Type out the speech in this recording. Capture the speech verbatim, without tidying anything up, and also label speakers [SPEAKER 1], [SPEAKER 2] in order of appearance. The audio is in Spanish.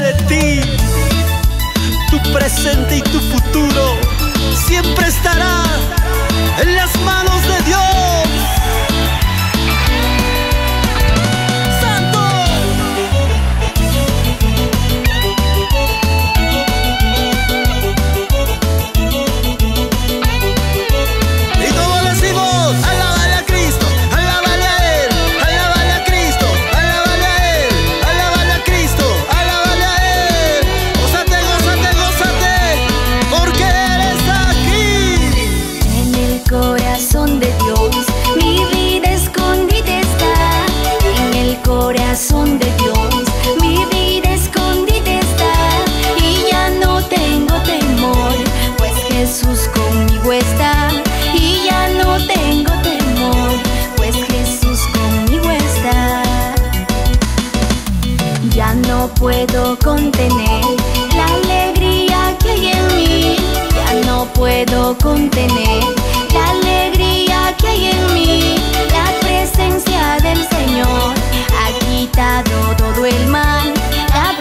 [SPEAKER 1] de ti. Tu presente y tu futuro siempre estará en las manos de Dios.
[SPEAKER 2] Corazón de Dios, mi vida escondida está, y ya no tengo temor, pues Jesús conmigo está. Y ya no tengo temor, pues Jesús conmigo está. Ya no puedo contener la alegría que hay en mí. Ya no puedo contener la alegría que hay en mí. La presencia del Señor ha quitado todo el mal. La